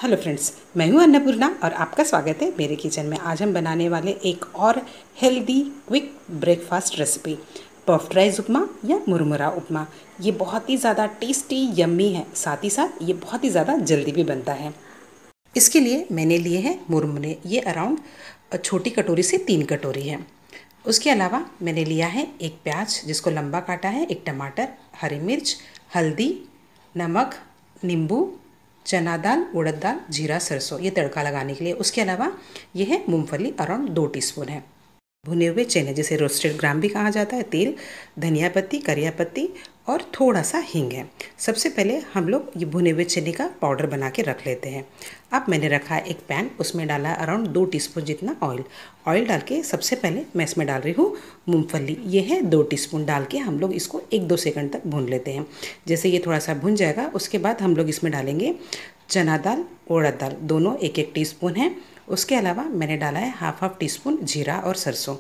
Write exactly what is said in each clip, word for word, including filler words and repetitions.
Hello friends, मैं हूं अन्नपूर्णा और आपका स्वागत है मेरे किचन में। आज हम बनाने वाले एक और healthy quick breakfast recipe puffed rice upma या मुरमुरा उपमा। ये बहुत ही ज़्यादा टेस्टी यम्मी है, साथ ही साथ ये बहुत ही ज़्यादा जल्दी भी बनता है। इसके लिए मैंने लिए हैं मुरमुरे, ये अराउंड छोटी कटोरी से तीन कटोरी है। उसके अलावा मैंने लिया है एक प्याज जिसको लंबा काटा है, एक टमाटर, हरी मिर्च, हल्दी, नमक, नींबू, चना दाल, उड़द दाल, जीरा, सरसों, ये तड़का लगाने के लिए। उसके अलावा ये है मूंगफली, अराउंड दो टीस्पून है। भुने हुए चने जिसे रोस्टेड ग्राम भी कहा जाता है, तेल, धनिया पत्ती, करिया पत्ती और थोड़ा सा हींग है। सबसे पहले हम लोग ये भुने हुए चने का पाउडर बना के रख लेते हैं। अब मैंने रखा है एक पैन, उसमें डाला है अराउंड दो टीस्पून जितना ऑयल। ऑयल डाल के सबसे पहले मैं इसमें डाल रही हूँ मूंगफली, ये है दो टीस्पून। डाल के हम लोग इसको एक दो सेकंड तक भून लेते हैं। जैसे ये थोड़ा सा भुन जाएगा उसके बाद हम लोग इसमें डालेंगे चना दाल, उड़द दाल, दोनों एक एक टीस्पून है। उसके अलावा मैंने डाला है हाफ हाफ टी स्पून जीरा और सरसों।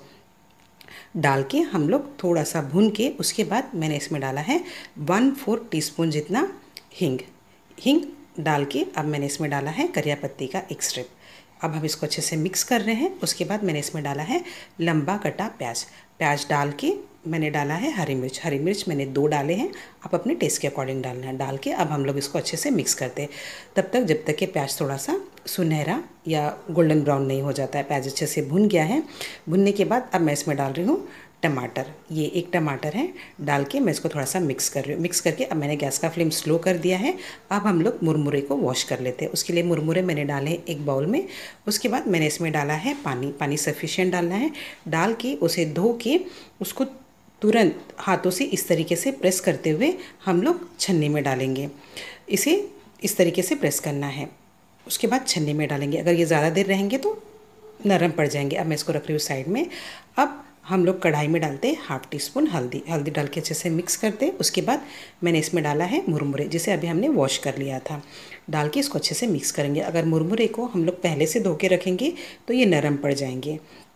डाल के हम लोग थोड़ा सा भून के उसके बाद मैंने इसमें डाला है वन फोर टीस्पून जितना हींग। हींग डाल के अब मैंने इसमें डाला है करिया पत्ती का एक स्ट्रिप। अब हम इसको अच्छे से मिक्स कर रहे हैं। उसके बाद मैंने इसमें डाला है लंबा कटा प्याज। प्याज डाल के मैंने डाला है हरी मिर्च। हरी मिर्च मैंने दो डाले हैं, आप अपने टेस्ट के अकॉर्डिंग डालना है। डाल के अब हम लोग इसको अच्छे से मिक्स करते हैं तब तक जब तक कि प्याज थोड़ा सा सुनहरा या गोल्डन ब्राउन नहीं हो जाता है। प्याज अच्छे से भुन गया है। भुनने के बाद अब मैं इसमें डाल रही हूँ टमाटर, ये एक टमाटर है। डाल के मैं इसको थोड़ा सा मिक्स कर रही हूँ। मिक्स करके अब मैंने गैस का फ्लेम स्लो कर दिया है। अब हम लोग मुरमुरे को वॉश कर लेते हैं। उसके लिए मुरमुरे मैंने डाले हैं एक बाउल में। उसके बाद मैंने इसमें डाला है पानी। पानी सफिशिएंट डालना है। डाल के उसे धो के उसको तुरंत हाथों से इस तरीके से प्रेस करते हुए हम लोग छन्नी में डालेंगे। इसे इस तरीके से प्रेस करना है। उसके बाद छन्नी में डालेंगे। अगर ये ज़्यादा देर रहेंगे तो नरम पड़ जाएंगे। अब मैं इसको रख रही हूँ साइड में। अब हम लोग कढ़ाई में डालते हैं हाफ टी स्पून हल्दी। हल्दी डाल के अच्छे से मिक्स करते हैं। उसके बाद मैंने इसमें डाला है मुरमुरे जिसे अभी हमने वॉश कर लिया था। डाल के इसको अच्छे से मिक्स करेंगे। अगर मुरमुरे को हम लोग पहले से धो के रखेंगे तो ये नरम पड़ जाएंगे।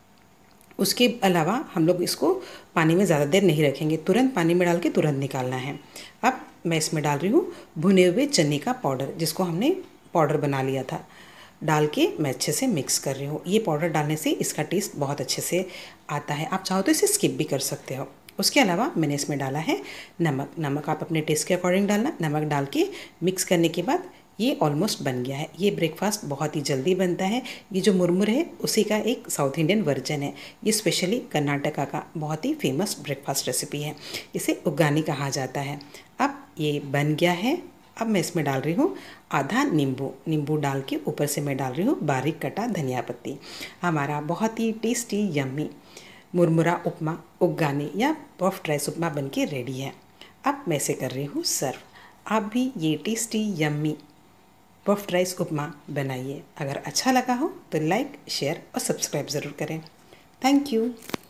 उसके अलावा हम लोग इसको पानी में ज़्यादा देर नहीं रखेंगे, तुरंत पानी में डाल के तुरंत निकालना है। अब मैं इसमें डाल रही हूँ भुने हुए चने का पाउडर जिसको हमने पाउडर बना लिया था। डाल के मैं अच्छे से मिक्स कर रही हूँ। ये पाउडर डालने से इसका टेस्ट बहुत अच्छे से आता है। आप चाहो तो इसे स्किप भी कर सकते हो। उसके अलावा मैंने इसमें डाला है नमक। नमक आप अपने टेस्ट के अकॉर्डिंग डालना। नमक डाल के मिक्स करने के बाद ये ऑलमोस्ट बन गया है। ये ब्रेकफास्ट बहुत ही जल्दी बनता है। ये जो मुरमुरे है उसी का एक साउथ इंडियन वर्जन है। ये स्पेशली कर्नाटका का बहुत ही फेमस ब्रेकफास्ट रेसिपी है। इसे उग्गानी कहा जाता है। अब ये बन गया है। अब मैं इसमें डाल रही हूँ आधा नींबू। नींबू डाल के ऊपर से मैं डाल रही हूँ बारीक कटा धनिया पत्ती। हमारा बहुत ही टेस्टी यम्मी मुरमुरा उपमा उग्गानी या पफ्ड राइस उपमा बन के रेडी है। अब मैं इसे कर रही हूँ सर्व। आप भी ये tasty yummy puffed rice upma बनाइए। अगर अच्छा लगा हो तो लाइक, शेयर और सब्सक्राइब ज़रूर करें। Thank you.